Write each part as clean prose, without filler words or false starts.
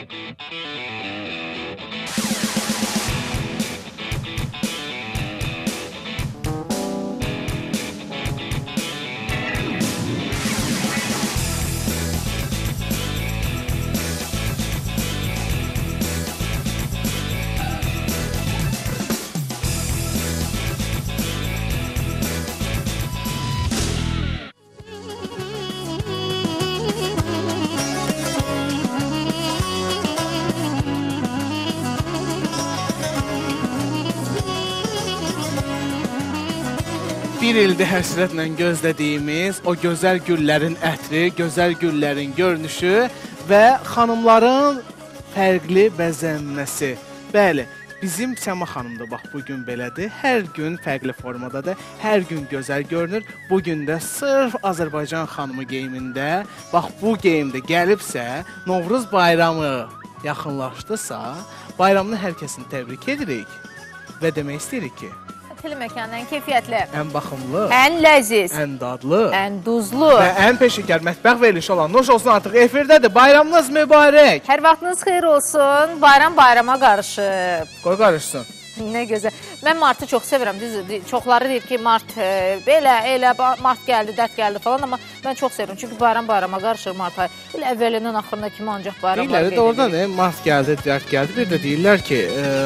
Bir ildir həsrətlə gözlədiyimiz o gözəl güllərin ətri, gözəl güllərin görünüşü və xanımların fərqli bəzənməsi. Bəli, bizim Səma xanım da bax bugün belədir. Hər gün fərqli formadadır, hər gün gözəl görünür. Bugün də sırf Azərbaycan xanımı geyimində, bax bu geyimdə gəlibsə, Novruz bayramı yaxınlaşdısa, bayramını hər kəsin təbrik edirik və demək istəyirik ki, Məkanın ən keyfiyyətli, ən baxımlı, ən ləziz, ən dadlı, ən duzlu və ən peşəkar mətbəx verilişi olan Nuş olsun artıq efirdədir. Bayramınız mübarək. Hər vaxtınız xeyir olsun. Bayram bayrama qarışıb. Qoy qarışsın. Nə gözəl. Mən martı çox sevirəm. Düzdür. Çoxları deyir ki, mart belə, mart gəldi, dərd gəldi falan, amma mən çox sevirəm. Çünki bayram bayrama qarışır mart ayı. Elə əvvəlindən axırına kimi ancaq bayramlar deyirlər, oradan mart gəldi, dərd gəldi. Bir də deyirlər ki,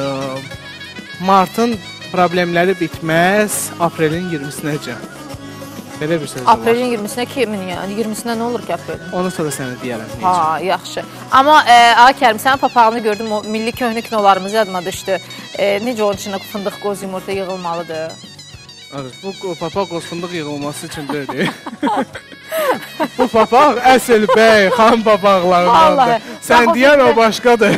martın problemləri bitməz aprelin 20-sinəcən. Belə bir söz var. Aprelin 20-sinə kimin yəni? 20-sinə nə olur ki aprelin? Onu sonra sənə deyərəm. Ha, yaxşı. Amma Ay Kərim, sənin papağını gördüm, o milli köhnə kinolarımız yadıma düşdü. Necə onun içində fındıq, qoz, yumurta yığılmalıdır? Evet, bu papaq qoz fındıq yığılması üçün deyil. Bu papaq əsl bəy, xan papaqlarındandır. Sən deyən o başqadır.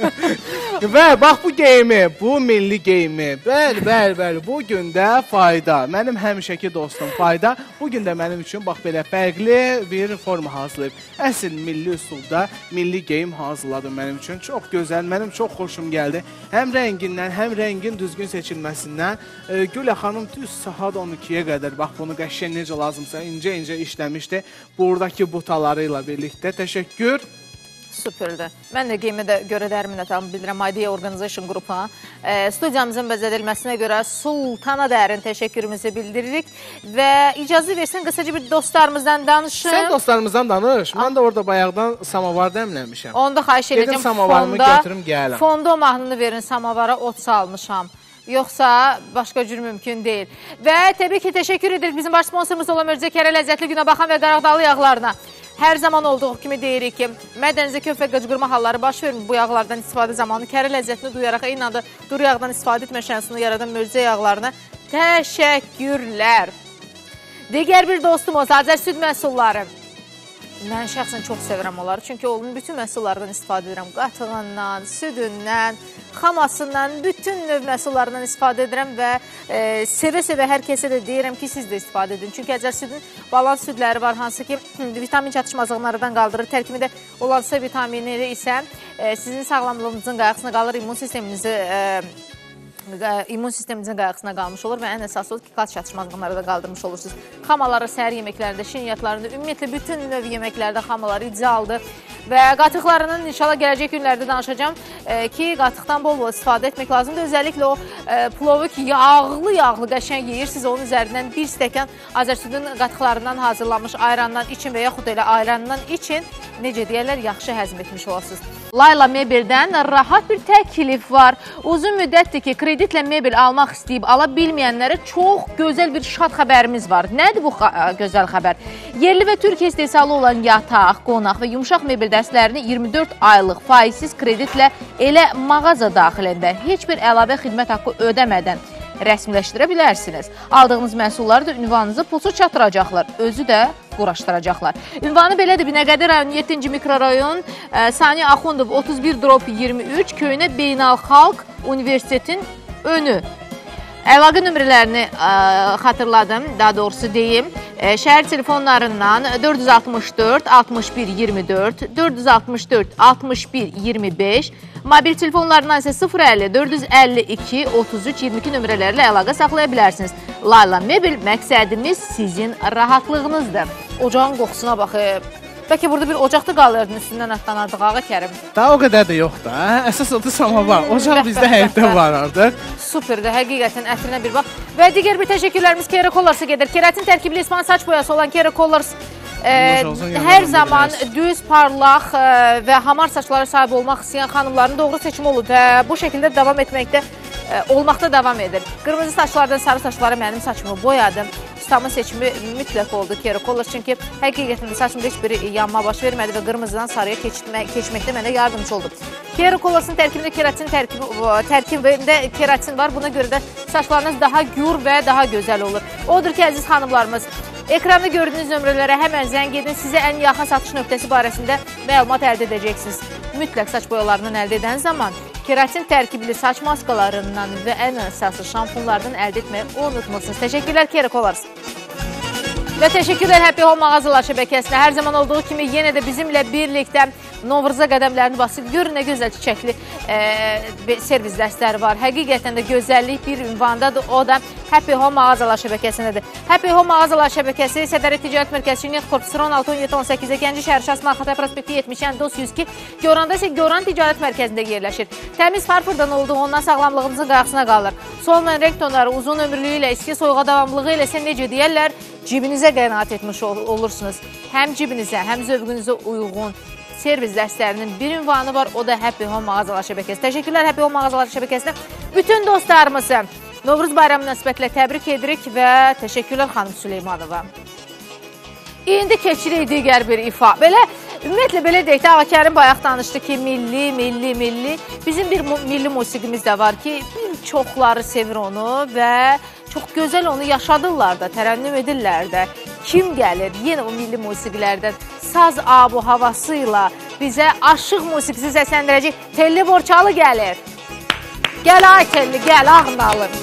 Və bax bu geyimi, bu milli geyimi, bəli, bu gün də fayda. Mənim həmişəki dostum fayda. Bu gün də mənim üçün bax belə fərqli bir forma hazırlayıb. Əsl milli üsulda milli geyim hazırladım mənim üçün. Çox gözəl, mənim çox xoşum gəldi. Həm rəngindən, həm rəngin düzgün seçilməsindən. Gülə xanım düz saat 12-yə qədər bax bunu qəşəng necə lazımsa incə-incə işləmişdi. Buradakı butaları ilə birlikdə təşəkkür. Süperdir. Mən də qeymə görə dərin bildirəm Idea Organization qrupuna. Studiyamızın bəzədilməsinə görə Sultana dərin təşəkkürümüzü bildiririk və icazə versin qısaca bir dostlarımızdan danışım. Sən dostlarımızdan danış. Mən də orada bayaqdan samavar dəmləmişəm. Onda xahiş edəcəm samavarımı götürüm gələm. Fonda mahnını verin, samavara ot salmışam. Yoxsa başqa cür mümkün deyil. Və təbii ki, təşəkkür edirik bizim baş sponsorumuz olan Möcüzəkərə ləzzətli günə baxan və qaraqdalı yağlarına. Hər zaman olduğu kimi deyirik ki, mədənizə köf və qıcqırma halları baş vermir bu yağlardan istifadə zamanı. Kəri ləzzətini duyaraq eyni anda duru yağdan istifadə etmə şansını yaradan möcüzə yağlarına təşəkkürlər. Digər bir dostumuz Azər süd məhsulları. Mən şəxsən çox sevirəm onları. Çünki onun bütün məhsullardan istifadə edirəm. Qatığından, südündən, xamasından, bütün növ məhsullarından istifadə edirəm və sevə-sevə hər kəsə də deyirəm ki, siz də istifadə edin. Çünki Azər südün balans südləri var, hansı ki, vitamin çatışmazlıqlarından qaldırır. Tərkibində olan C vitamini isə sizin sağlamlığınızın qayğısına qalır, immun sisteminizin qayğısına qalmış olur və ən əsası odur ki, qaz çatışmazlıqları da qaldırmış olursunuz. Xamaları səhər yeməklərində, şinyatlarında, ümumiyyətlə bütün növ yeməklərdə xamaları idealdır və qatıqlarının inşallah gələcək günlərdə danışacağım ki, qatıqdan bol-bol istifadə etmək lazımdır. Özəlliklə o plovu ki, yağlı qəşəng yeyirsiniz, onun üzərindən bir stəkan Azərsüdün qatıqlarından hazırlanmış ayrandan için və yaxud elə ayrandan için, necə deyərlər, yaxşı həzm etmiş olasınız. Layla Mebeldən rahat bir təklif var. Uzun müddətdir ki, kreditlə mebel almaq istəyib ala bilməyənlərə çox gözəl bir şad xəbərimiz var. Nədir bu gözəl xəbər? Yerli və Türkiyə istehsalı olan yataq, qonaq və yumşaq mebel dəstlərini 24 aylıq faizsiz kreditlə elə mağaza daxilində heç bir əlavə xidmət haqqı ödəmədən rəsmiləşdirə bilərsiniz. Aldığınız məhsulları da ünvanınızı pulsuz çatdıracaqlar. Özü də quraşdıracaqlar. Ünvanı belədir. Binəqədi rayon 7-ci mikrorayon, Sani Axundov 31-23, Köynə Beynəlxalq Universitetin önü. Əlaqə nömrələrini xatırladım, daha doğrusu deyim. Şəhər telefonlarından 464 61 24, 464 61 25, mobil telefonlarından isə 050 452 33 22 nömrələrlə əlaqə saxlaya bilərsiniz. Layla Mebel, məqsədimiz sizin rahatlığınızdır. Ocağın qoxusuna baxıb. Bəlkə burada bir ocaqda qalırdın, üstündən atlanardıq Ağa Kərim. Daha o qədər də yox da. Əsas odur samavar. Ocaq bizdə həyətdə var artıq. Superdir, həqiqətən ətrinə bir bax. Və digər bir təşəkkürlərimiz Kera Colors-a gedir. Keratin tərkibli ispan saç boyası olan Kera Colors hər zaman düz, parlaq və hamar saçlara sahib olmaq istəyən xanımların doğru seçimi olur və bu şəkildə davam etməkdə olmaqda davam edir. Qırmızı saçlardan sarı saçları mənim saçımı boyadım. Ustamın seçimi mütləq oldu Kera Colors, çünki həqiqətən də saçımda heç bir yanma baş vermədi və qırmızıdan sarıya keçməkdə mənə yardımcı oldu. Kera Colors-un tərkibində tərkibində keratin var. Buna görə də saçlarınız daha gür və daha gözəl olur. Odur ki, əziz xanımlarımız, ekranda gördüyünüz nömrələrə həmən zəng edin. Sizə ən yaxın satış nöqtəsi barəsində məlumat əldə edəcəksiniz. Mütləq saç boyalarından əldə edən zaman keratin tərkibli saç maskalarından və ən əsası şampunlardan əldə etməyi unutmursunuz. Təşəkkürlər Kera Colors. Və təşəkkürlər Happy Home mağazalar şəbəkəsinə. Hər zaman olduğu kimi yenə də bizimlə birlikdə Novruza qədəmlərini basıb. Görün nə gözəl çiçəkli servis dəstləri var. Həqiqətən də gözəllik bir ünvandadır. O da Happy Home mağazalar şəbəkəsindədir. Happy Home mağazalar şəbəkəsi Sədərə Ticarət Mərkəzi Şirniyyət Korpusu 16-17-18-də Gəncə şəhəri Şahsman Xatay prospekti 70 DOS 102. Goranda isə Goran Ticarət Mərkəzində yerləşir. Təmiz farfırdan olduğundan sağlamlığınızın qayğısına qalır. Solmayan renk tonları uzun ömürlüyü ilə, eski soyuğa davamlılığı ilə sən necə deyərlər, cibinizə qənaət etmiş olursunuz. Həm cibinizə, həm zövqünüzə uyğun servis dərslərinin bir ünvanı var. O da Happy Home mağazalar şəbəkəsi. Təşəkkürlər Happy Home mağazalar şəbəkəsinə. Bütün dostlarımızı Novruz bayramı münasibətilə təbrik edirik və təşəkkürlər xanım Süleymanova. İndi keçirik digər bir ifa. Ümumiyyətlə, belə deyək də, Ağa Kərim bayaq danışdı ki, milli. Bizim bir milli musiqimiz də var ki, çoxları sevir onu və çox gözəl onu yaşadırlar da, tərənnüm edirlər də. Kim gəlir? Yenə o milli musiqilərdən saz abu havasıyla bizə aşıq musiqisi səsləndirəcək Telli Borçalı gəlir. Gəl ay Telli, gəl ağını alın.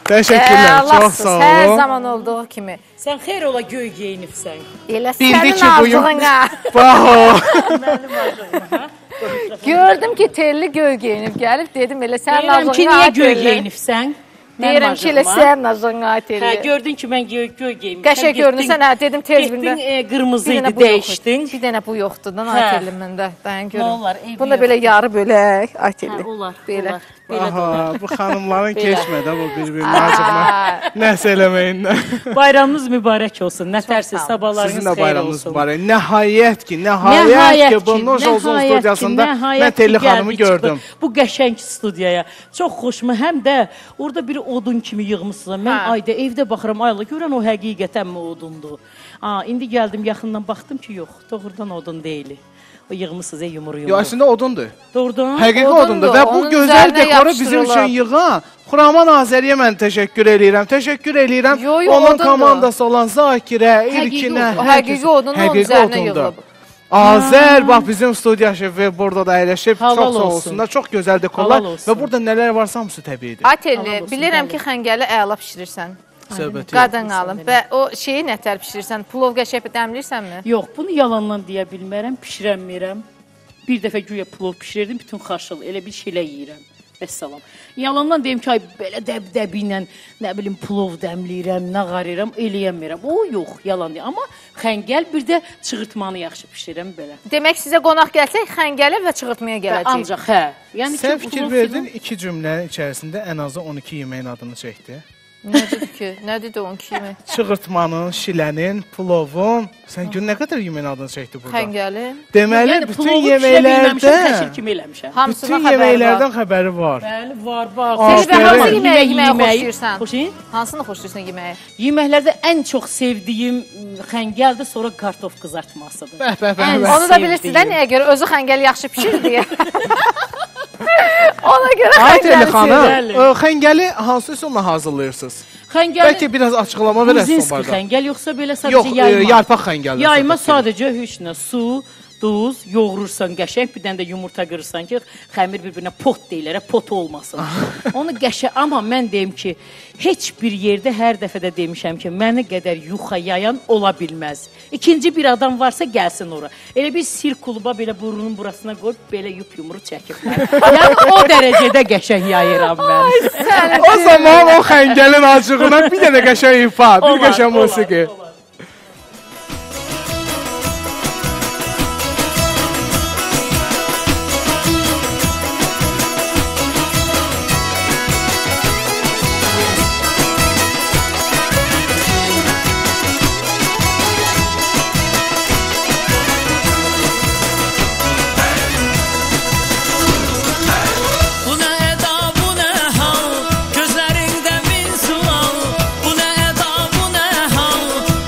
Təşəkkürlər, çox sağ olun. Hər zaman olduğu kimi. Sən xeyr ola göy geyinibsən. Elə Bildi sənin ki, bugün- ağzına. Bax, Mənim ağzıma. Gördüm ki, telli göy geyinib gəlib, dedim elə sənin Deyirəm ki, ağzına niyə göy geyinibsən? Deyirəm ki, elə sənin ağzına Hə, telli. gördün ki, mən göy geyinmişəm. Qəşəng görünürsən, hə, dedim tez bində. Getdin, qırmızı idi, dəyişdin. Bir dənə bu yoxdur da, Hə. telli məndə. Dayan görüm. Nə olar, eybi Bunda yox. belə yarı bölək, ay telli. Hə, olar, Belə. olar. Belə də aha, bu xanımların Belə. keçmədə bu bir-birinin acığına nəsə eləməyindən. Bayramınız mübarək olsun. Nə tərsiz, sağ olun. sabahlarınız Sizin də xeyir bayramınız olsun. mübarək. Nəhayət ki, bu Nur Olsun studiyasında mən Telli xanımı gördüm. Bu qəşəng studiyaya. Çox xoşuma, həm də orada bir odun kimi yığmışsınız. Mən Hə. ayda evdə baxıram, ayla görən o həqiqətənmi odundur. İndi gəldim, yaxından baxdım ki, yox, doğrudan odun deyil. O yığmışsınız, yumru. Yo, əslində odundur. Doğrudan. Həqiqi Odundur, odundur və bu onun gözəl üzərinə dekoru bizim üçün yapışdırılıb. yığan Xuraman Azəriyə mən təşəkkür eləyirəm. Təşəkkür eləyirəm. Yo, yo, Onun odundur. komandası olan Zakirə, Həqiqi İlkinə. O həqiqi odunun onun Həqiqi üzərinə odundur. yığılıb. Azər, bax bizim studiya şefi burada da əyləşib. Halal Çox sağ olsun. olsunlar. Çox gözəl dekorlar Halal olsun. və burada nələr varsa hamısı təbiidir. Ay telli, Halal olsun, bilirəm bəli. ki, xəngəli əla bişirirsən. Söhbəti. Qadın alım. Və o şeyi nətər bişirirsən? Plov qəşəng dəmlirsənmi? Yox, bunu yalandan deyə bilmərəm, bişirəmirəm. Bir dəfə güya plov bişirdim, bütün xaşıl, elə bir şeylə yeyirəm. Vəssalam. Yalandan deyim ki, ay belə dəbdəbi ilə, nə bilim, plov dəmləyirəm, nə qarıyıram, eləyəmirəm. O yox, yalan deyim. Amma xəngəl bir də çığırtmanı yaxşı bişirirəm belə. Demək sizə qonaq gəlsək xəngəli və çığırtmaya Və gələcəyik. ancaq hə. Yəni Sən ki, fikir plov verdin, filan- 2 cümlənin içərisində ən azı 12 yeməyin adını çəkdi. Nədir ki? Nədir də onun kimi? Çığırtmanın, şilənin, plovun. Sən gün nə qədər yeməyin adını çəkdi burada? Xəngəli. Deməli, Yəni bütün plovu bişirə bilməmişəm, yeməklərdə xəşir kimi eləmişəm. Hamısına bütün xəbəri var. yeməklərdən xəbəri var. Bəli, var, bax. Seni Aferin. və hansı yeməyi xoşlayırsan? Xoşlayın? Hansını xoşlayırsan yeməyi? Yeməklərdə ən çox sevdiyim xəngəldir, sonra kartof qızartmasıdır. Bəh, bəh, bəh, Ən bəh. Onu da bilirsiniz də nəyə görə? Özü xəngəli yaxşı pişir deyə. Ona görə Ay Telli xəngəli xanım, sevərli. xəngəli hansı üsulla hazırlayırsınız? Xəngəl Bəlkə biraz açıqlama verəsiniz Gruzinski o barədə. xəngəl yoxsa belə Yox, sadəcə yayma? yarpaq xəngəli. Yayma sadəcə heç nə, su, duz, yoğurursan qəşəng, bir dənə də yumurta qırırsan ki, xəmir bir-birinə pot deyirlər, pot olmasın. Onu qəşəng, amma mən deyim ki, heç bir yerdə hər dəfə də demişəm ki, mənə qədər yuxa yayan ola bilməz. İkinci bir adam varsa gəlsin ora. Elə bir sirk kluba belə burnunun burasına qoyub belə yup-yumru çəkiblər. Yəni o dərəcədə qəşəng yayıram mən. O zaman o xəngəlin acığına bir dənə qəşəng ifa, bir qəşəng musiqi. Bu nə əda, bu nə hal, gözlərində min sual. Bu nə əda, bu nə hal,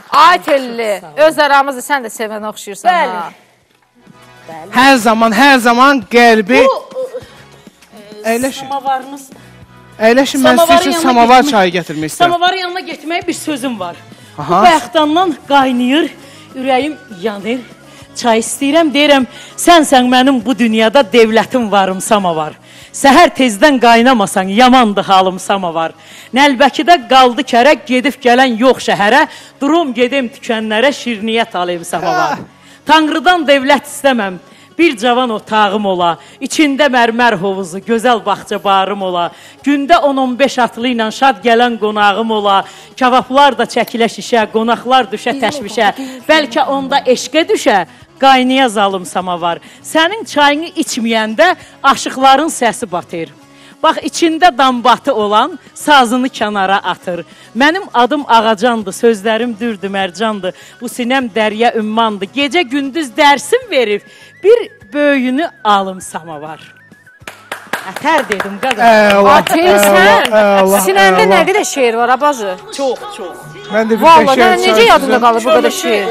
Ay telli, öz aramızda sən də sevən oxşayırsan. Bəli. Hər zaman qəlbi... Əyləşin. Samavarınız... Əyləşin, mən sizin üçün samavar çayı gətirmək istəyirəm. Samavarın yanına getməyə bir sözüm var. Aha. Bu bəxtandan qaynayır, ürəyim yanır. Çay istəyirəm, deyirəm, sənsən mənim bu dünyada devlətim varım samavar. Səhər tezdən qaynamasan, yamandı halım samavar. Nəlbəkidə qaldı kərək, gedib gələn yox şəhərə, durum gedim tükənlərə, şirniyyət alayım samavar. Tanrıdan devlət istəməm, bir cavan otağım ola, içində mərmər hovuzu, gözəl bağça barım ola, gündə 10-15 atlı ilə şad gələn qonağım ola, kavablar da çəkilə şişə, qonaqlar düşə təşvişə, bəlkə onda eşqə düşə, qaynaya zalım samavar. Sənin çayını içməyəndə aşıqların səsi batır. Bax, içində dambatı olan sazını kənara atır. Mənim adım Ağacandır, sözlərim dürdü mərcandır. Bu sinəm dərya ümmandır. Gecə gündüz dərsim verib, bir böyüyünü alım samavar. Ətər dedim, qadın. Sən, sinəndə nə qədər şeir var, abacı? Çox, çox. Mən də bir Vallahi, şeir necə yadında qalır bu qədər şeir?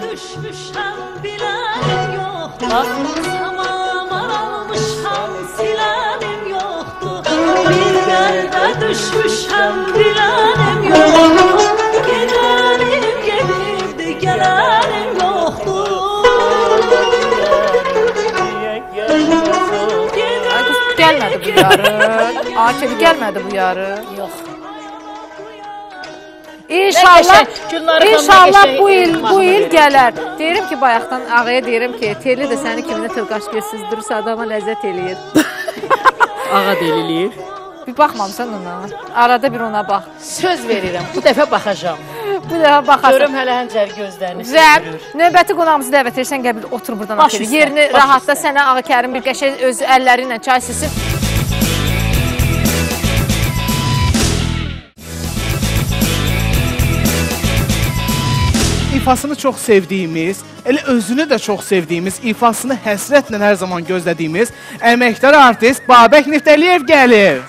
Düşmüşəm bilənim yoxdur, gedənim gedirdi, gələnim yoxdur. Gəlmədi bu yarı. Akeli gəlmədi bu yarı. Yox. İnşallah bu il gələr. Deyirəm ki, bayaqdan ağaya deyirəm ki, Telli də səni kiminə tılqaş gözsüzdürsə adama ləzzət eləyir. Ağa delilir. Bir baxmamısan ona. Arada bir ona bax. Söz verirəm, bu dəfə baxacağım. Bu dəfə baxasın. Görüm hələ həncər gözlərini Güzel. sürür. Növbəti qonağımızı dəvət edirsən, gəl bir otur buradan. Baş üstə, Yerini baş rahatla, üstə. sənə Ağa Kərim bir qəşəng öz əlləri ilə çay süsün. İfasını çox sevdiyimiz, elə özünü də çox sevdiyimiz, ifasını həsrətlə hər zaman gözlədiyimiz əməkdar artist Babək Niftəliyev gəlir.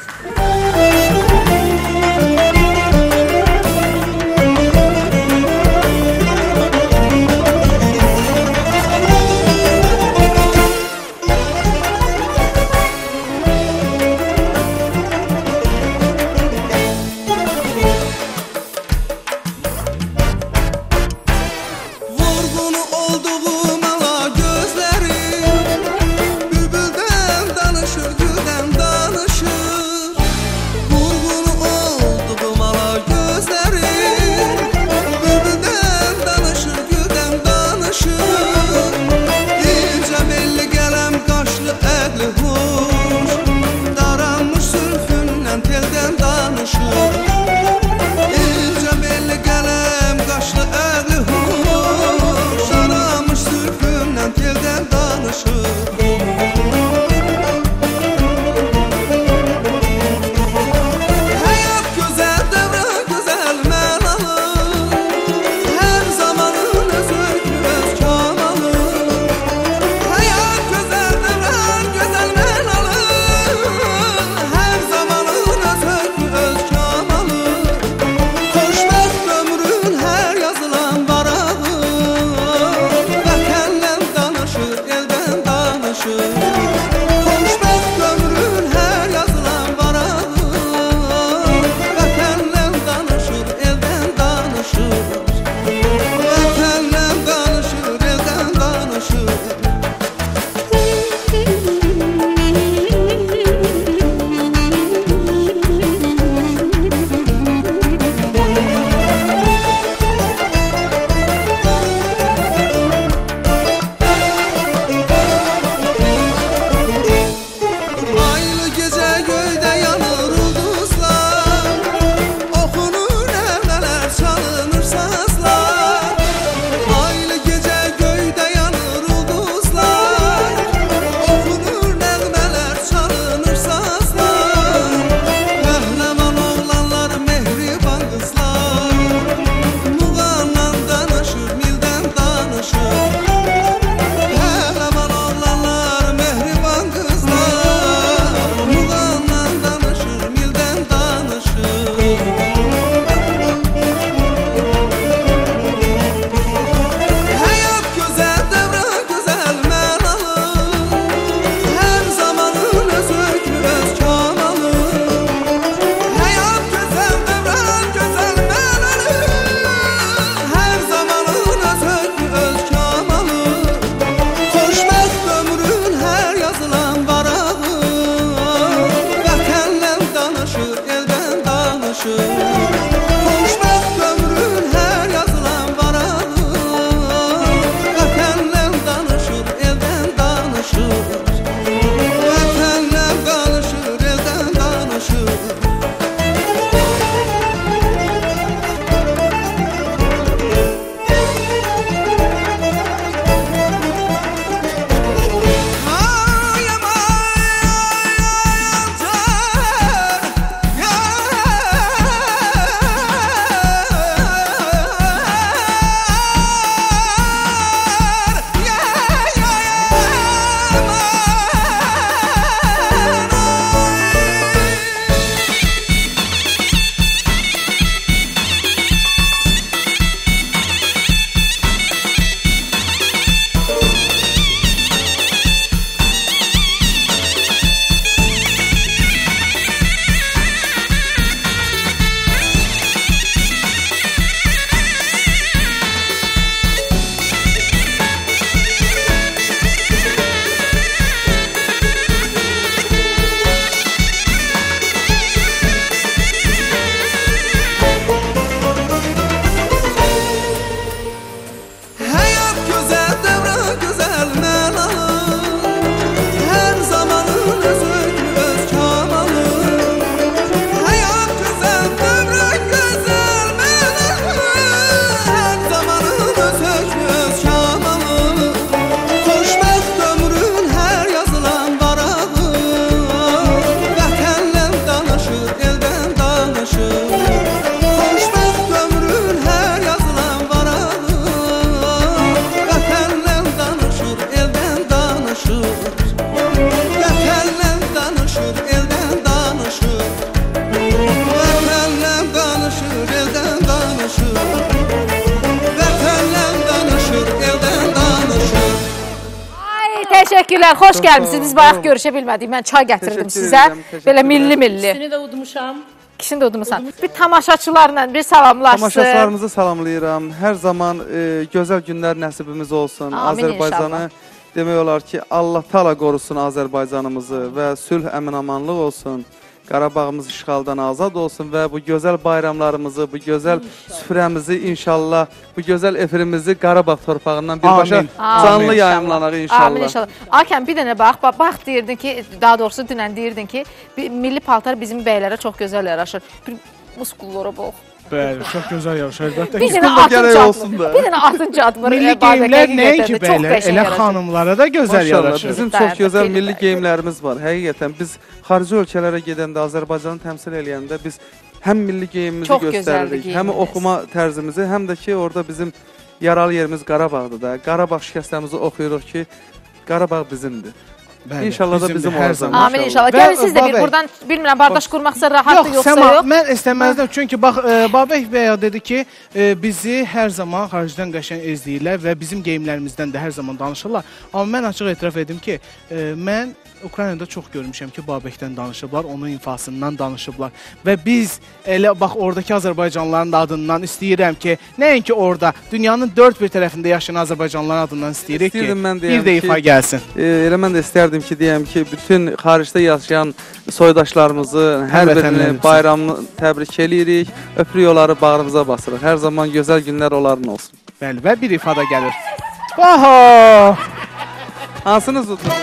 Təşəkkürlər, xoş gəlmişsiniz. Biz bayaq görüşə bilmədik. Mən çay gətirdim sizə. Belə milli-milli. İkisini də udmuşam. İkisini də udmuşam. Bir tamaşaçılarla bir salamlaşsın. Tamaşaçılarımızı salamlayıram. Hər zaman gözəl günlər nəsibimiz olsun. Amin, Azərbaycanı demək olar ki, Allah Taala qorusun Azərbaycanımızı və sülh, əmin-amanlıq olsun. Qarabağımız işğaldan azad olsun və bu gözəl bayramlarımızı, bu gözəl süfrəmizi inşallah, bu gözəl efirimizi Qarabağ torpağından birbaşa canlı yayımlanır inşallah. Amin inşallah. Akəm bir dənə bax deyirdin ki, daha doğrusu dünən deyirdin ki, milli paltar bizim bəylərə çox gözəl yaraşır. Bir muskullara bax. Bəli, çox gözəl yaraşır. Əlbəttə. Bir dənə atın cadmır. Milli geyimlər nəinki bəylər, elə xanımlara da gözəl yaraşır. Bizim çox gözəl milli geyimlərimiz var. Həqiqətən biz xarici ölkələrə gedəndə, Azərbaycanı təmsil eləyəndə biz həm milli geyimimizi göstəririk, həm oxuma tərzimizi, həm də ki, orada bizim yaralı yerimiz Qarabağdır da. Qarabağ şikəstəmizi oxuyuruq ki, Qarabağ bizimdir. İnşallah da bizim olacaq. Amin inşallah. Gəlin siz də bir buradan, bilmirəm, bardaş qurmaqsa rahatdır, yoxsa yox. Mən istəməzdim. Çünki bax, Babək bəy dedi ki, bizi hər zaman xaricdən qəşəng izləyirlər və bizim geyimlərimizdən də hər zaman danışırlar. Amma mən açıq etiraf edim ki, mən Ukraynada çox görmüşəm ki, Babəkdən danışıblar, onun infasından danışıblar. Və biz elə bax, oradakı Azərbaycanlıların adından istəyirəm ki, nəinki orada, dünyanın dörd bir tərəfində yaşayan Azərbaycanlıların adından istəyirik ki, bir də ifa gəlsin. Elə mən də istərdim ki, deyəm ki, bütün xaricdə yaşayan soydaşlarımızı, hər birini bayramını təbrik eləyirik, öpürük onları, bağrımıza basırıq. Hər zaman gözəl günlər onların olsun. Bəli, və bir ifada gəlir. Baha! Hansınız udunuz?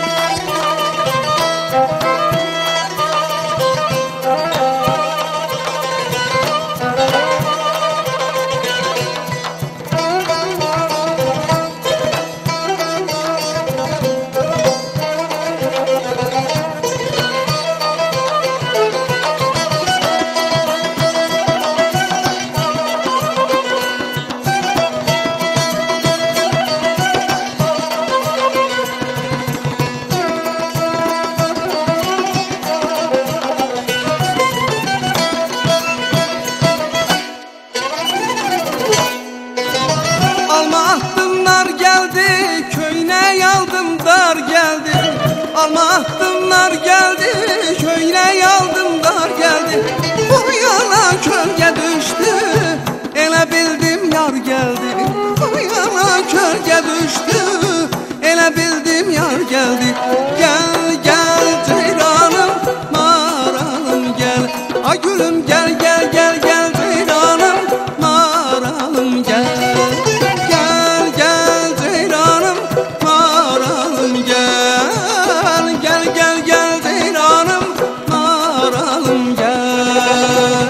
Almahtımlar geldi, köyüne yaldım dar geldi. Bu yana kölge düştü, ele bildim yar geldi. Bu yana kölge düştü, ele bildim yar geldi. Gel gel ceyranım, maralım gel. Ay gülüm gel gel gel gel ceyranım, maralım gel. Gel gel ceyranım, maralım gel. Gel gel gel ceyranım, maralım gel.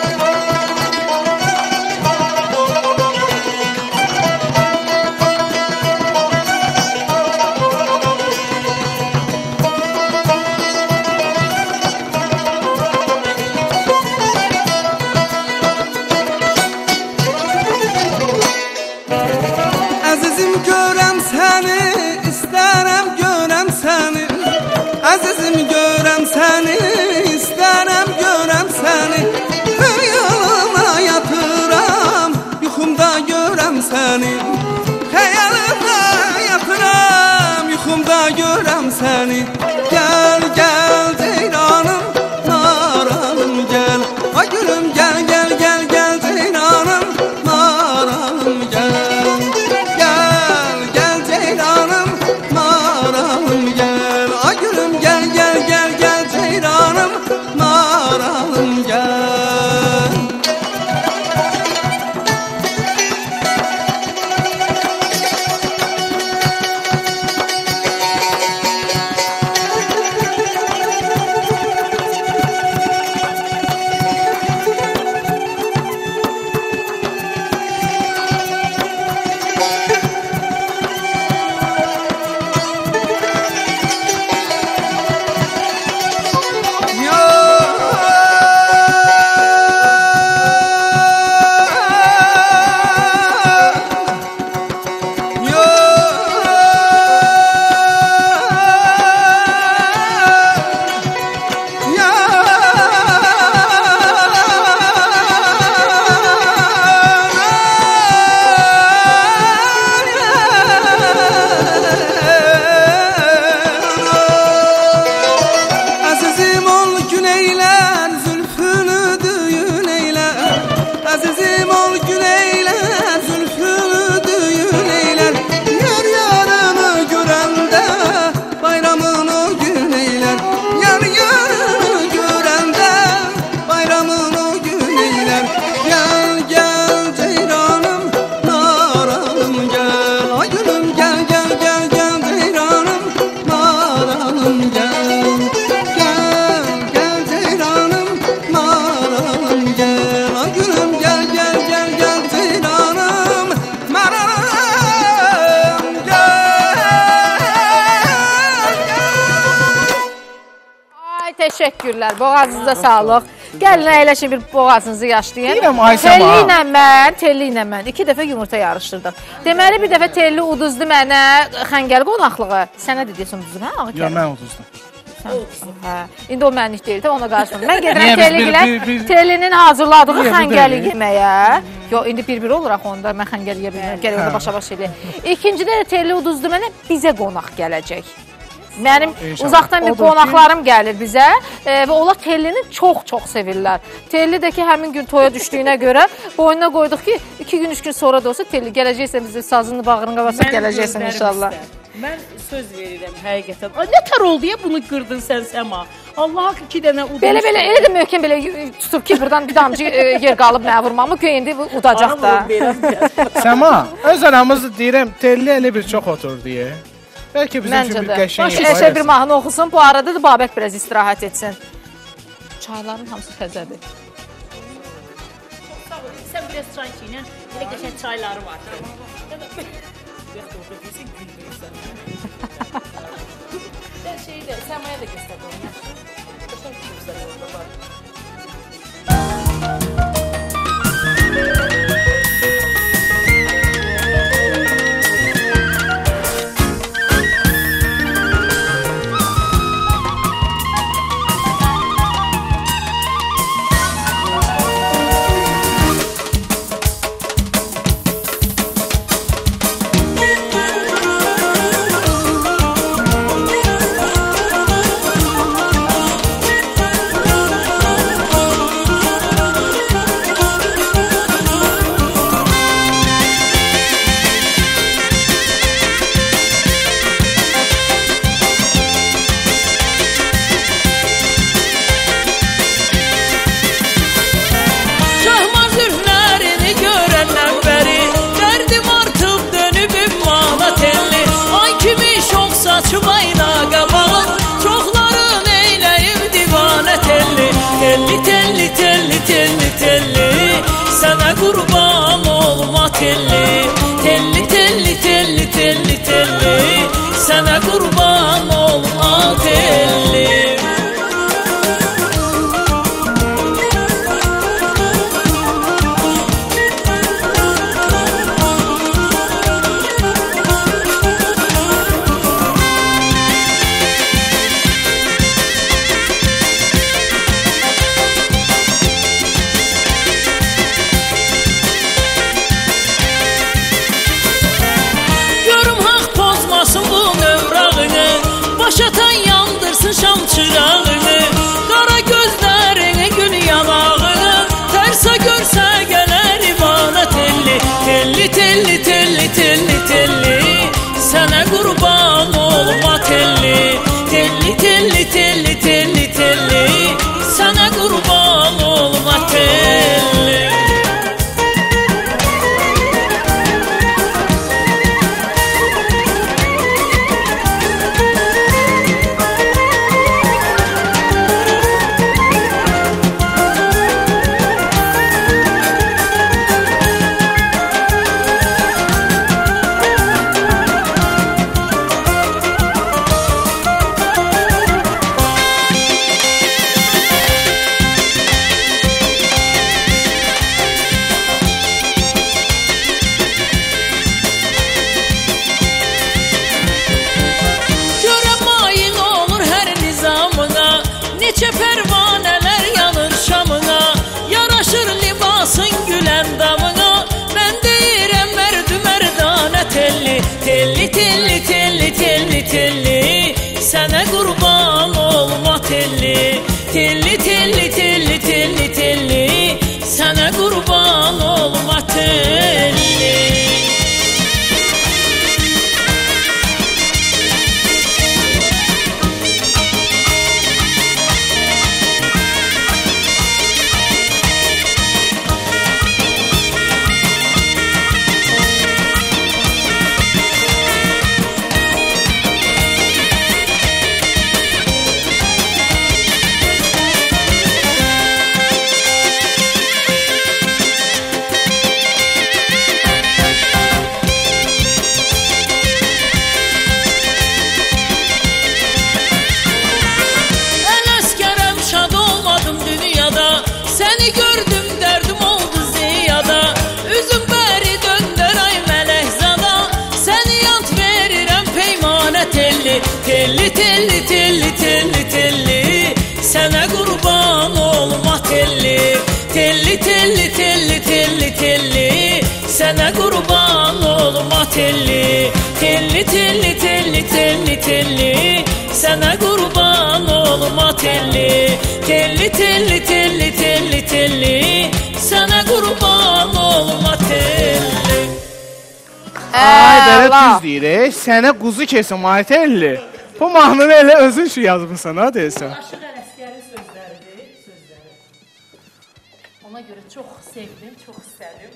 Əzizim görəm səni, istərəm görəm səni. Əzizim görəm səni, istərəm görəm səni. Xəyalına yatıram, yuxumda görəm səni. Xəyalına yatıram, yuxumda görəm səni. Gəl gəl ceyranım, maralım gəl. Ay gülüm gəl gəl gəl gəl ceyranım, maralım gəl. Gəl gəl ceyranım, maralım gəl. Ay gülüm gel gel gel gel ceyranım, maralım gel. Təşəkkürlər. Boğazınıza sağlıq. Gəlin əyləşin bir boğazınızı yaşlayın. Deyirəm Aysel Telli ilə mən 2 dəfə yumurta yarışdırdıq. Deməli bir dəfə Telli uduzdu mənə xəngəl qonaqlığı. Sənə də deyəsən uduzdu, hə? Yox, mən uduzdum. Hə. İndi o mənlik deyil, ona qarşılıq. Mən gedirəm Tellinin hazırladığı xəngəli yeməyə. Yox, indi bir-bir olaraq onda mən xəngəl yeyə bilmirəm. Gərək orada başa-baş eləyək. İkincidə də Telli uduzdu mənə, bizə qonaq gələcək. Mənim uzaqdan bir qonaqlarım gəlir bizə və onlar Tellini çox-çox sevirlər. Telli də ki, həmin gün toya düşdüyünə görə boynuna qoyduq ki, 2 gün, 3 gün sonra da olsa Telli gələcəksən bizə sazını bağrını qavasaq gələcəksən inşallah. Mən söz verirəm həqiqətən. Nə tər oldu ya bunu qırdın sən Səma? Allah 2 dənə udmuş. Belə elə də möhkəm belə tutub ki, buradan bir damcı yer qalıb mənə vurmamı ki, indi udacaq da. Səma, öz aramızda deyirəm, Telli elə bir çox otur deyə. Bəlkə bizim üçün bir qəşəng ifadə etsin. Bir mahnı oxusun, bu arada da Babək biraz istirahət etsin. Çayların hamısı təzədir. Sən biraz çay içinə, elə qəşəng çayları var. Səmaya da göstərdim. Qəşəng güzel orada var. Kurban olma telli, telli, telli, telli, telli, telli, sana kurban olma telli. Başatan yandırsın şam çırağını, qara gözlərini gün yanağını, tərsə görsə gələr imana telli, telli, telli, telli, telli, telli, sənə qurban olma telli, telli, telli, telli, telli, telli, sənə qurban olma telli. sənə qurban olma telli. Telli, telli, telli, telli, telli, sənə qurban olma telli. Telli, telli, telli, telli, telli, sənə qurban olma telli. Ay, belə düz deyir, sənə quzu kesim ay telli. Bu mahnını elə özün şu yazmışsan, ha deyirsən. Aşıq Ələsgərin sözləri. Ona görə çox sevdim, çox istədim.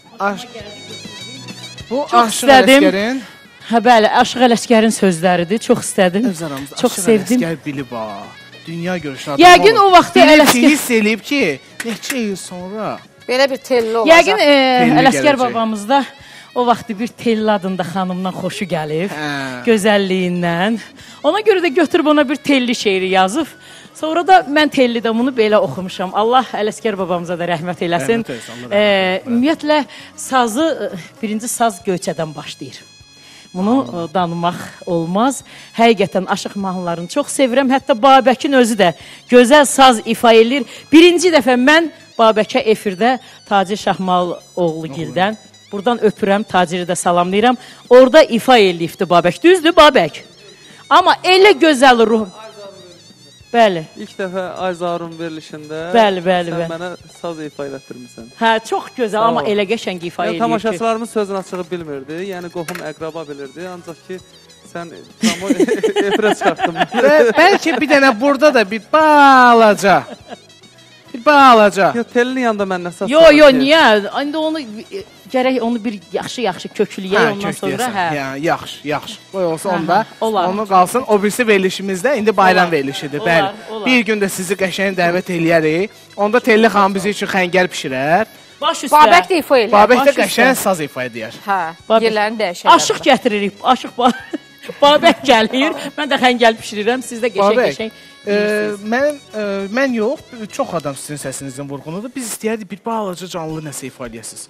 Bu Aşıq Ələsgərin. Hə, bəli, Aşıq Ələsgərin sözləridir. Çox istədim. Çox sevdim. Aşıq Ələsgər bilib ha. Dünya görüşünə adam Yəqin o vaxtı Ələsgər hiss eləyib ki, neçə il sonra belə bir telli olacaq. Yəqin Ələsgər babamızda o vaxtı bir telli adında xanımdan xoşu gəlib. Gözəlliyindən. Ona görə də götürüb ona bir telli şeiri yazıb. Sonra da mən tellidə bunu belə oxumuşam. Allah Ələsgər babamıza da rəhmət eləsin. Ümumiyyətlə, sazı, birinci saz Göyçədən başlayır. Bunu danmaq olmaz. Həqiqətən aşıq mahnılarını çox sevirəm. Hətta Babəkin özü də gözəl saz ifa edir. Birinci dəfə mən Babəkə efirdə Tacir Şahmal oğlugildən. Buradan öpürəm, Taciri də salamlayıram. Orada ifa eləyibdi Babək. Düzdür Babək? Amma elə gözəl ruh. Bəli. İlk dəfə Ayzarun verilişində sən mənə saz ifa elətdirmisən. Hə, çox gözəl, amma elə qəşəng ifa eləyir ki. Tamaşaçılarımız sözün açığı bilmirdi. Yəni qohum əqraba bilirdi. Ancaq ki sən efirə çıxartdın. Bəlkə bir dənə burada da bir balaca. Bir balaca. Tellinin yanında mən nə saz? Yo, niyə? İndi onu gərək onu bir yaxşı köklüyək ondan sonra. Hə, yaxşı. Qoy olsa onda. Onu qalsın. O birisi verilişimizdə indi bayram verilişidir. Bəli. Bir gün də sizi qəşəng dəvət eləyərik. Onda Telli xanım bizi üçün xəngəl bişirər. Baş üstə. Babək də ifa eləyər. Babək də qəşəng saz ifa edər. Hə, yerlərini dəyişərlər. Aşıq gətiririk. Aşıq Babək gəlir. Mən də xəngəl bişirirəm. Siz də qəşəng. Mən yox, çox adam sizin səsinizin vurğunudur. Biz istəyərdik bir balaca canlı nəsə ifa eləyəsiniz.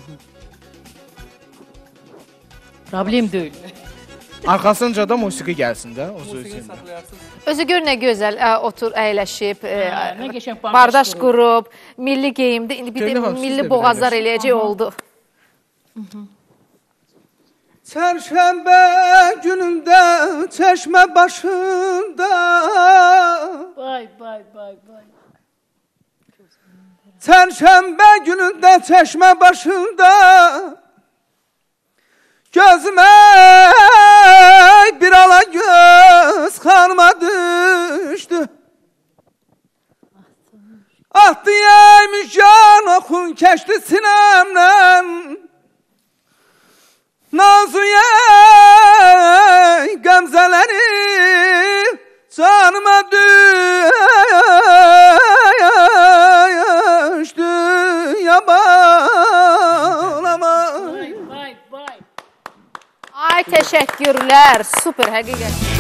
Problem deyil. Arxasınca da musiqi gəlsin də. Özü gör nə gözəl otur, əyləşib, bardaş qurub, milli geyimdə, indi bir də milli boğazlar eləyəcək oldu. Çərşənbə günündə, çeşmə başında Vay. Çərşənbə günündə, çeşmə başında Gözümə bir ala göz xanıma düşdü Ah diyeymiş can oxun keçdi sinəmdən Nazuye qəmzələri canıma düşdü yabalama Ay, təşəkkürlər, super, həqiqət.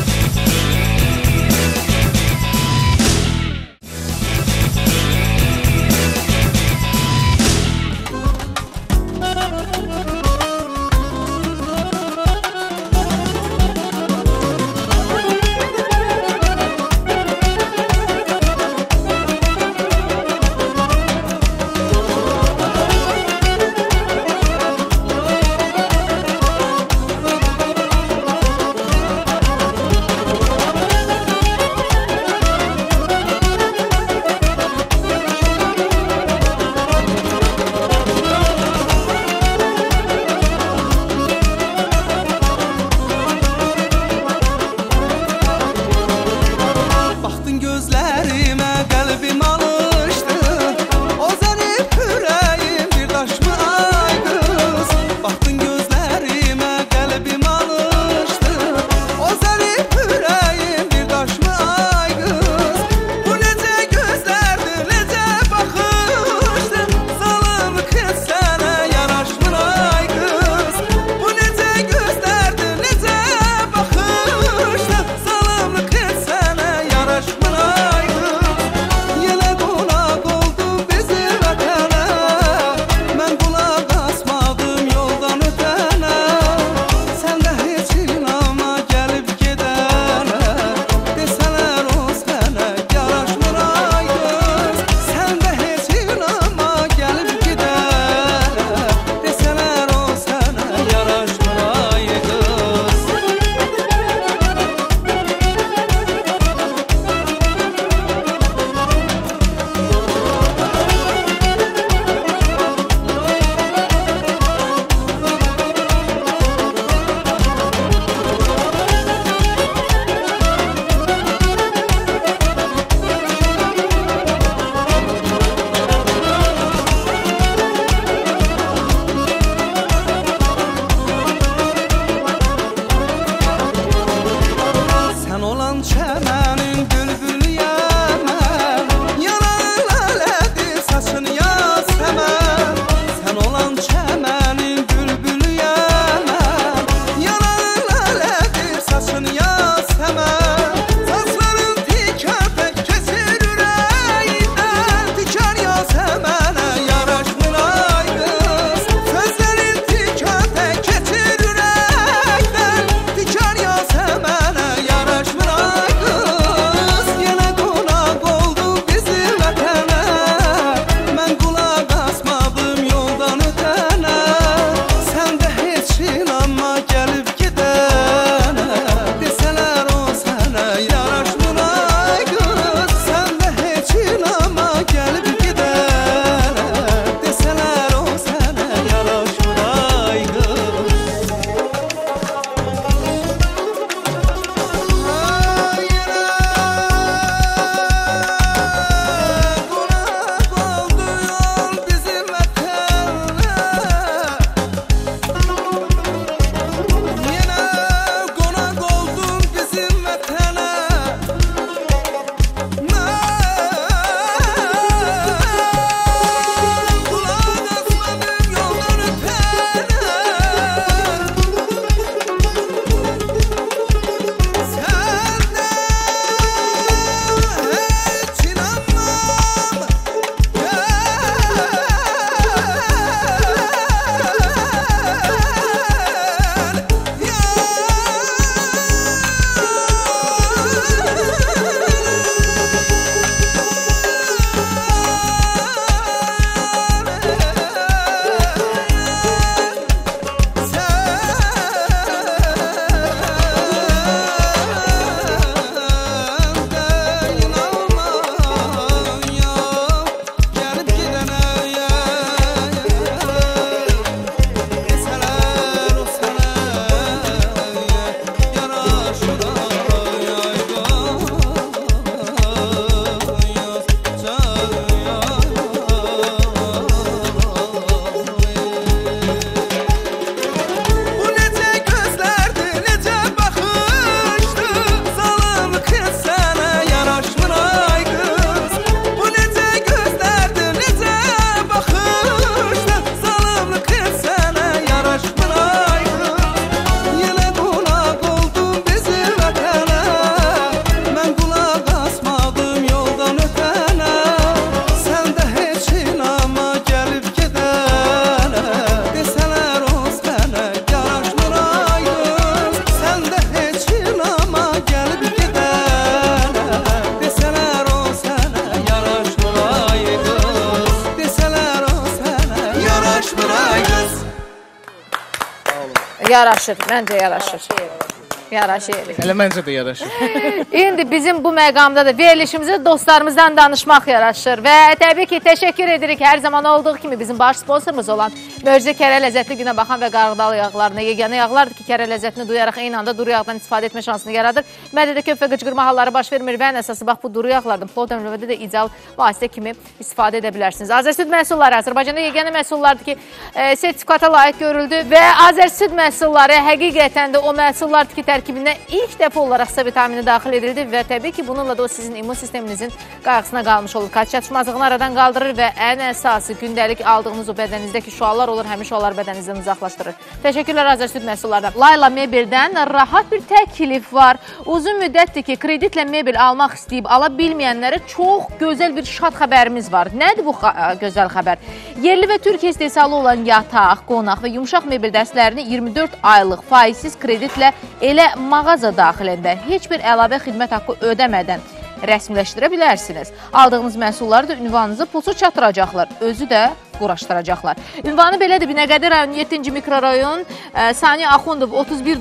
Yaraşır, məncə yaraşır. Yaraşır. Elə məncə də yaraşır. İndi bizim bu məqamda da verilişimizdə dostlarımızdan danışmaq yaraşır və təbii ki, təşəkkür edirik hər zaman olduğu kimi bizim baş sponsorumuz olan Möcüzə Kərə Ləzzətli Günə baxan və qarğıdalı yağlarına yeganə yağlardır ki, kərə ləzzətini duyaraq eyni anda duru yağdan istifadə etmə şansını yaradır. Mədədə köp və qıcqırma halları baş vermir və ən əsası bax bu duru yağlardan plov dəmləmədə də ideal vasitə kimi istifadə edə bilərsiniz. Azərsüd məhsulları Azərbaycanda yeganə məhsullardır ki, sertifikata layiq görüldü və Azərsüd məhsulları həqiqətən də o məhsullardır ki, tərkibində ilk dəfə olaraq C vitamini daxil edildi və təbii ki, bununla da o sizin immun sisteminizin qayğısına qalmış olur. Kalsium çatışmazlığını aradan qaldırır və ən əsası gündəlik aldığınız o bədəninizdəki şüalar olur, həmin şüalar bədəninizdən uzaqlaşdırır. Təşəkkürlər Azərsüd məhsullarına. Layla Mebeldən rahat bir təklif var. Uzun müddətdir ki, kreditlə mebel almaq istəyib ala bilməyənlərə çox gözəl bir şad xəbərimiz var. Nədir bu gözəl xəbər? Yerli və Türkiyə istehsalı olan yataq, qonaq və yumşaq mebel dəstlərini 24 aylıq faizsiz kreditlə elə mağaza daxilində heç bir əlavə xidmət haqqı ödəmədən rəsmiləşdirə bilərsiniz. Aldığınız məhsulları da ünvanınıza pulsuz çatdıracaqlar. Özü də quraşdıracaqlar. Ünvanı belədir. Binəqədi rayon 7-ci mikrorayon Sani Axundov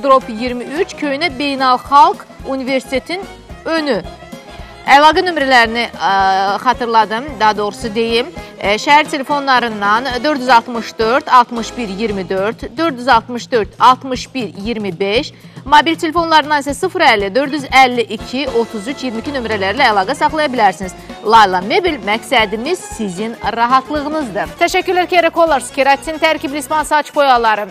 31-23 Köynə Beynəlxalq Universitetin önü. Əlaqə nömrələrini xatırladım, daha doğrusu deyim. Şəhər telefonlarından 464 61 24, 464 61 25, mobil telefonlarından isə 050 452 33 22 nömrələrlə əlaqə saxlaya bilərsiniz. Layla Mebel məqsədimiz sizin rahatlığınızdır. Təşəkkürlər Kera Colors, keratin tərkibli ispan saç boyaları.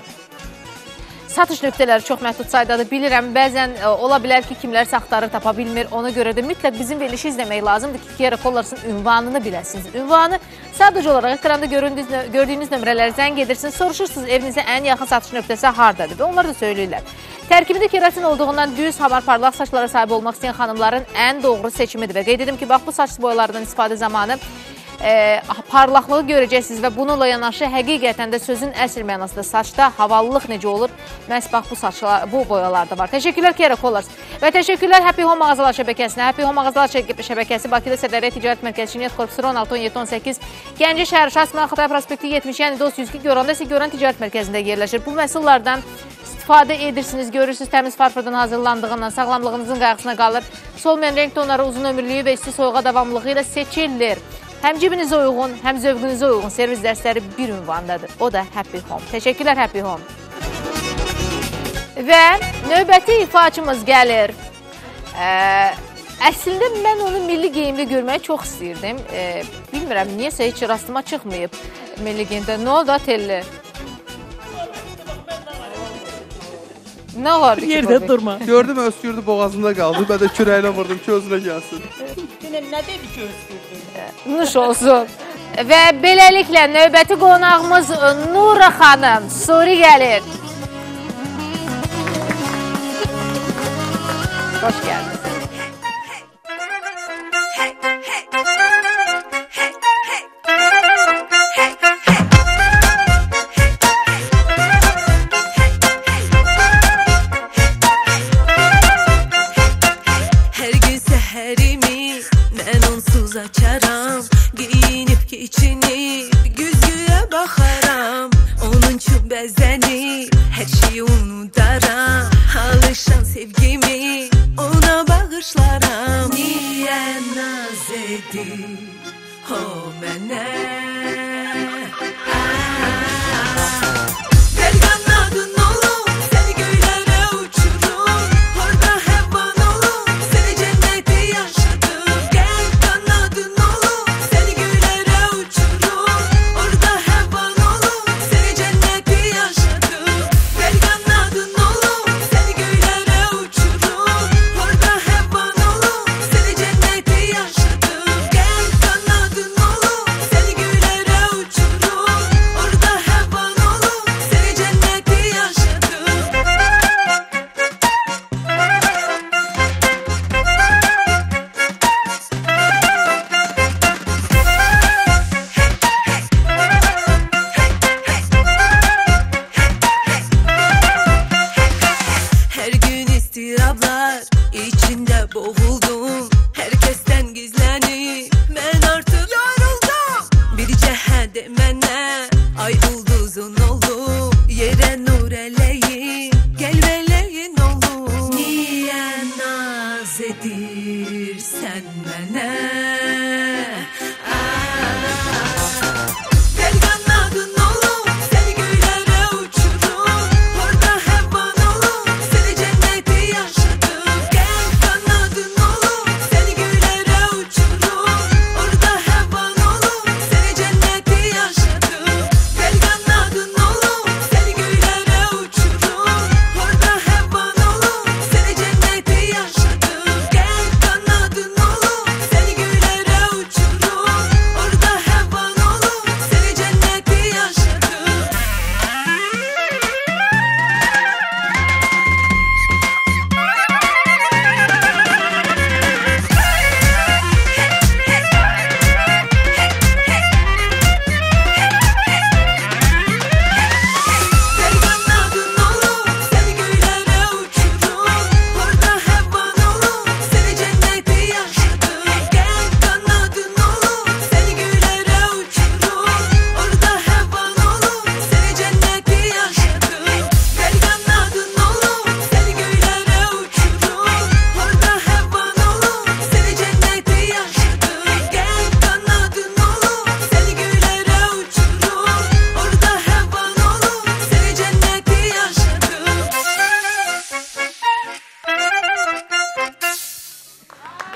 Satış nöqtələri çox məhdud saydadır, bilirəm. Bəzən ola bilər ki, kimlər saxtarı tapa bilmir. Ona görə də mütləq bizim verilişi izləmək lazımdır ki, Kera Colors'ın ünvanını biləsiniz. Ünvanı sadəcə olaraq ekranda gördüyünüz nömrələri zəng edirsiniz, soruşursunuz evinizə ən yaxın satış nöqtəsi hardadır və onlar da söyləyirlər. Tərkibində keratin olduğundan düz, hamar, parlaq saçlara sahib olmaq istəyən xanımların ən doğru seçimidir və qeyd edim ki, bax bu saç boyalarından istifadə zamanı parlaqlığı görəcəksiniz və bununla yanaşı həqiqətən də sözün əsl mənasında saçda havalılıq necə olur, məhz bax bu boyalarda var. Təşəkkürlər Kera Colors və təşəkkürlər Happy Home mağazalar şəbəkəsinə. Happy Home mağazalar şəbəkəsi Bakıda Sədəriyyət Ticarət Mərkəzi Şirniyyət Korpusu 16-17-18, Gəncə şəhəri Şahsman Xatay prospekti 70, yəni Dost 102, Göranda isə Görən Ticarət Mərkəzində yerləşir. Bu məhsullardan istifadə edirsiniz, görürsünüz təmiz farfadan hazırlandığından sağlamlığınızın qayğısına qalır. Solmayan renk tonları uzun ömürlüyü və isti soyuğa davamlılığı ilə seçilir. Həm cibinizə uyğun, həm zövqünüzə uyğun servis dərsləri bir ünvandadır. O da Happy Home. Təşəkkürlər Happy Home. Və növbəti ifaçımız gəlir. Əslində mən onu milli geyimdə görməyi çox istəyirdim. Bilmirəm, niyəsə heç rastıma çıxmayıb milli geyimdə. Nə oldu Atelli? Nə vardı ki? Yerdə durma. Gördüm, öskürdü, boğazımda qaldı. Mən də kürəyinə vurdum ki, özünə gəlsin. Nə dedi ki, öskürdün? Nuş olsun. Və beləliklə növbəti qonağımız Nura xanım. Suri gəlir. Xoş gəldiniz. Açaram, giyinip geçinip güzgüye bakaram. Onun için bezenip her şeyi unutaram. Alışan sevgimi ona bak.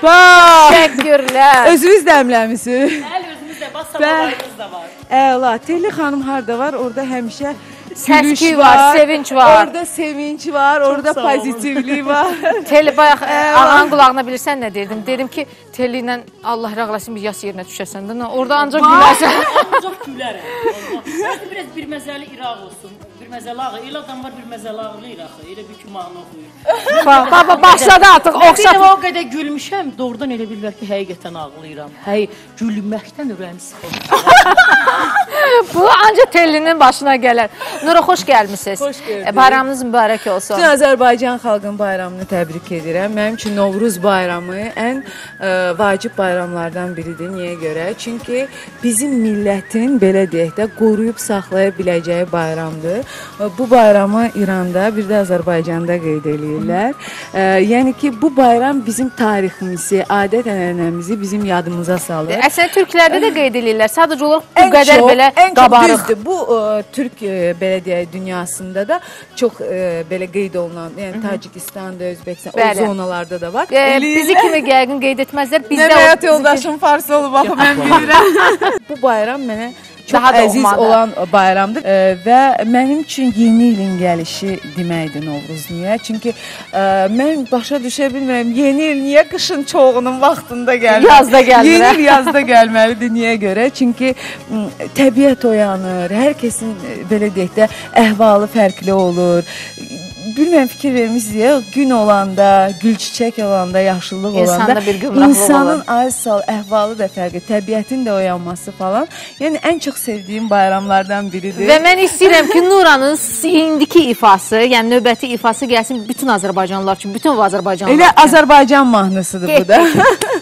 Bax. Təşəkkürlər. Özünüz dəmləmisiniz. Bəli, özümüz də var, sabahlarımız da var. Əla, Telli xanım harda var? Orada həmişə Səs-küy var, sevinç var. Orada sevinç var, orada pozitivlik var. Telli bayaq ağanın qulağına bilirsən nə dedim? Dedim ki, Telli ilə Allah rəğləsin bir yas yerinə düşəsən də. Orada ancaq gülərsən. Ancaq gülərəm. Biraz bir məzəli İraq olsun. Bir məzəli ağı. Elə adam var bir məzəli ağlı İraqı. Elə bir ki, mahnı oxuyur. Baba, başladı artıq. Oxşat. O qədər gülmüşəm, doğrudan elə bilirlər ki, həqiqətən ağlayıram. Gülməkdən ürəyim sıxılır. Bu ancaq Tellinin başına gələr. Nura, xoş gəlmisiniz. Xoş gördük. Bayramınız mübarək olsun. Bütün Azərbaycan xalqının bayramını təbrik edirəm. Mənim üçün Novruz bayramı ən vacib bayramlardan biridir. Niyə görə? Çünki bizim millətin, belə deyək də, qoruyub saxlaya biləcəyi bayramdır. Bu bayramı İranda, bir də Azərbaycanda qeyd edirlər. Yəni ki, bu bayram bizim tariximizi, adət-ənənəmizi bizim yadımıza salır. Əslində türklərdə də qeyd edirlər. Sadəcə olaraq bu qədər belə qabarıq. Düzdür. Bu Türk belə deyək dünyasında da çox belə qeyd olunan, yəni Tacikistanda, Özbəkistan, o zonalarda da var. Bizi kimi yəqin qeyd etməzlər. Nə həyat yoldaşım fars olub, axı mən bilirəm. Bu bayram mənə çox əziz olan bayramdır və mənim üçün yeni ilin gəlişi deməkdir Novruz. Niyə? Çünki mən başa düşə bilmirəm, yeni il niyə qışın çoğunun vaxtında gəlmir? Yazda gəlmir. Yeni il yazda gəlməlidir. Niyə görə? Çünki təbiət oyanır, hər kəsin belə deyək də əhvalı fərqli olur. Bilməm, fikir vermişsiniz, gün olanda, gül çiçək olanda, yaşıllıq olanda insanın az-sal əhvalı da fərqli, təbiətin də oyanması falan. Yəni ən çox sevdiyim bayramlardan biridir. Və mən istəyirəm ki, Nuranın indiki ifası, yəni növbəti ifası gəlsin bütün Azərbaycanlılar üçün, bütün Azərbaycanlılar üçün. Elə Azərbaycan mahnısıdır bu da.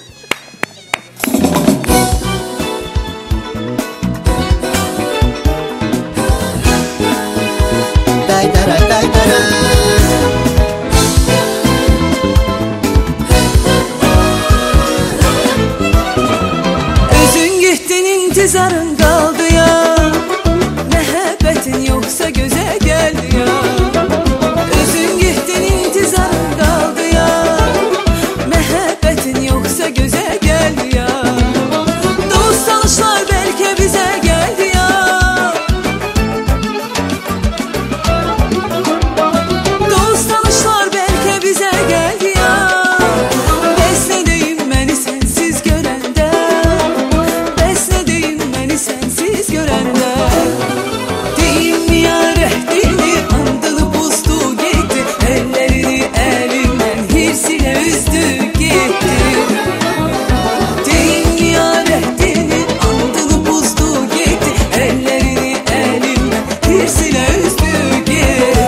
İntizarın qaldı ya, məhəbbətin yoxsa gözə gəldi ya. Özün getdin, intizarın qaldı ya, məhəbbətin yoxsa gözə gəldi ya. Dost tanışlar bəlkə bizə gəldi ya. Dost tanışlar bəlkə bizə gəldi ya. Bəs nə deyim məni sənsiz görəndə, sensiz görəndə. Deyim ya rəhdini andını buzdu getdi, əllərini əlimdən hirsilə üzdü getdi. Deyim ya rəhdini andını buzdu getdi, əllərini əlimdən hirsilə üzdü getdi.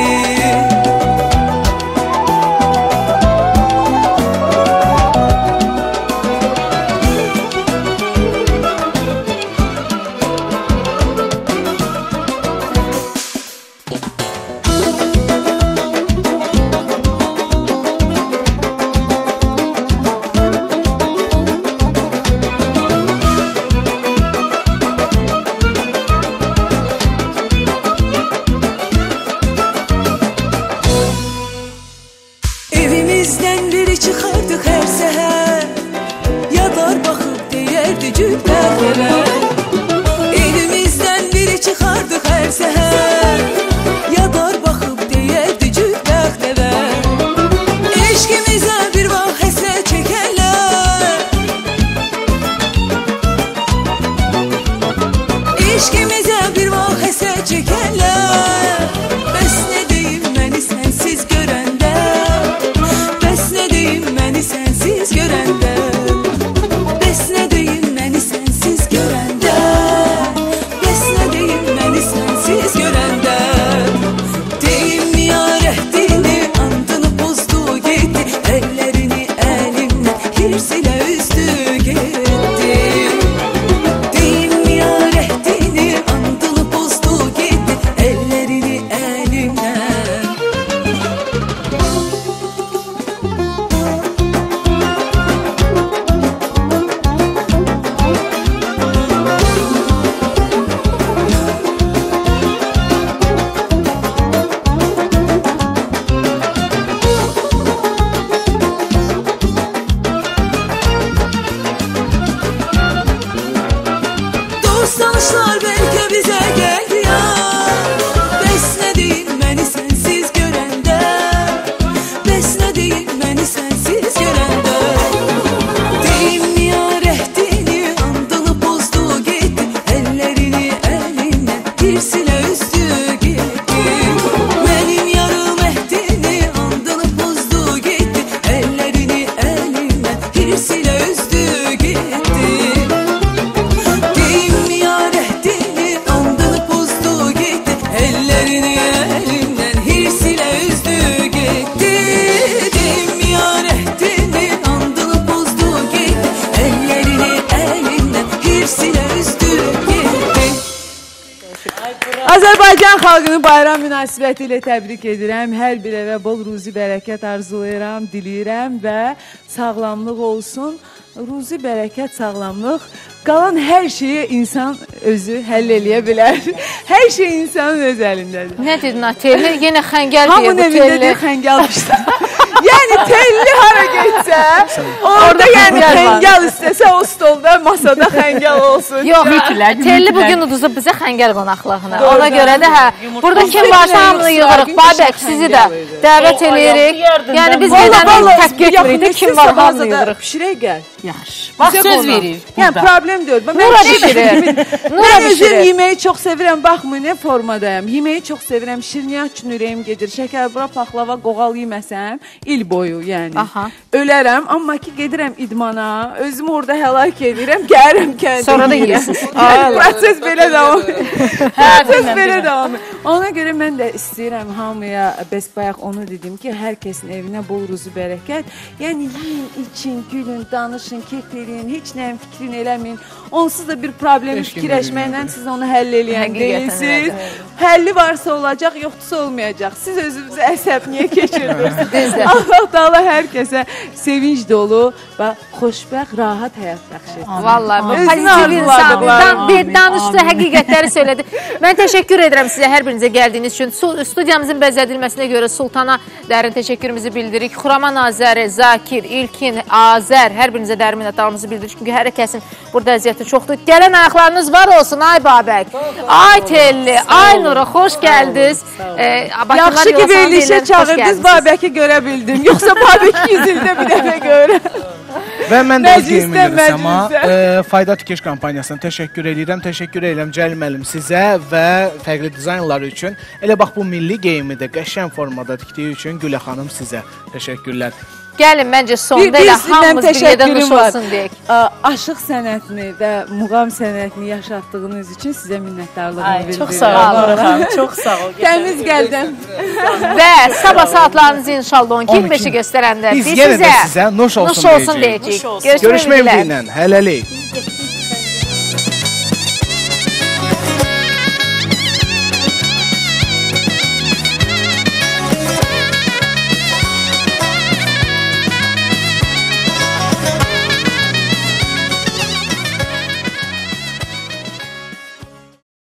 Evimizdən biri çıxardıq hər səhər, yadar baxıb deyərdi cübbətlər. Evimizdən biri çıxardıq hər səhər, yadar baxıb deyərdi cübbətlər. Eşqimizə bir vaxt həsrət çəkərlər, eşqimizə bir vaxt həsrət çəkərlər. Bəs nə deyim məni sənsiz görəndə, bəs nə deyim məni sənsiz görəndə, bəs nə deyim məni sənsiz görəndə, bəs nə deyim məni sənsiz görəndə. bayram münasibəti ilə təbrik edirəm. Hər bir evə bol ruzi bərəkət arzulayıram, diləyirəm və sağlamlıq olsun. Ruzi bərəkət, sağlamlıq. Qalan hər şeyi insan özü həll eləyə bilər. Hər şey insanın öz əlindədir. Nə dedin Telli? Yenə xəngəl deyir bu Hamının evində Telli. deyir xəngəl pişdir. Yəni telli hara getsə, orada yəni xəngəl istəsə o stolda, masada xəngəl olsun. Yox, Telli bugün uduzub bizə xəngəl qonaqlığına. Ona görə də burada kim varsa hamını yığırıq. Babək sizi də dəvət eləyirik. Yəni biz gedəndə tək getmirik. Kim var hamını yığırıq. Pişirək gəl. Yaxşı. Bax söz veririk. Yəni problem deyil. Nura bişirir. Mən özüm yeməyi çox sevirəm. Baxmayın, nə formadayım. Yeməyi çox sevirəm. Şirniyyat üçün ürəyim gedir. Şəkərbura, paxlava, qoğal yeməsəm il boyu yəni. Ölərəm, amma ki gedirəm idmana, özümü orada həlak edirəm, gəlirəm kəndə. Sonra da yeyirsiniz. Proses belə davam edir. Proses belə davam edir. Ona görə mən də istəyirəm hamıya, bəs bayaq onu dedim ki, hər kəsin evinə bol ruzi bərəkət. Yəni yiyin, için, gülün, danışın, keyf eləyin, heç nəyin fikrini eləməyin. Onsuz da bir problemi fikirləşməklə siz onu həll eləyən deyilsiniz. Həlli varsa olacaq, yoxdursa olmayacaq. Siz özünüzü əsəb niyə keçirirsiniz? Allah Taala hər kəsə sevinç dolu və xoşbəxt, rahat həyat bəxş etsin. Vallahi bu pozitiv insan. Danışdı, həqiqətləri söylədi. Mən təşəkkür edirəm sizə hər birinizə gəldiyiniz üçün. Studiyamızın bəzədilməsinə görə Sultana dərin təşəkkürümüzü bildiririk. Xuraman Azəri, Zakir, İlkin, Azər hər birinizə dərin minnətdarlığımızı bildiririk. Çünki hər kəsin burada əziyyəti çoxdur. Gələn ayaqlarınız var olsun, ay Babək. Ay Telli, ay Nura, xoş gəldiniz. Yaxşı ki, verilişə çağırdınız, Babəki görə bildim. Yoxsa Babəki 100 ildə bir dəfə görürəm. Və mən də öz qeymimi edirəm amma Fayda Tikiş kampaniyasına təşəkkür edirəm. Təşəkkür edirəm Cəlim müəllim sizə və fərqli dizaynlar üçün. Elə bax bu milli qeyimi də qəşəng formada tikdiyi üçün Gülə xanım sizə təşəkkürlər. Gəlin, məncə sonda elə hamımız bir yerdə nuş olsun deyək. Aşıq sənətini və muğam sənətini yaşatdığınız üçün sizə minnətdarlığımı bildirirəm. Çox sağ ol, çox sağ ol. Təmiz qəlbdən. Və sabah saatlarınızı inşallah 12-25-i göstərəndə biz sizə nuş olsun deyəcəyik. Görüşmək ümidi ilə. Hələlik.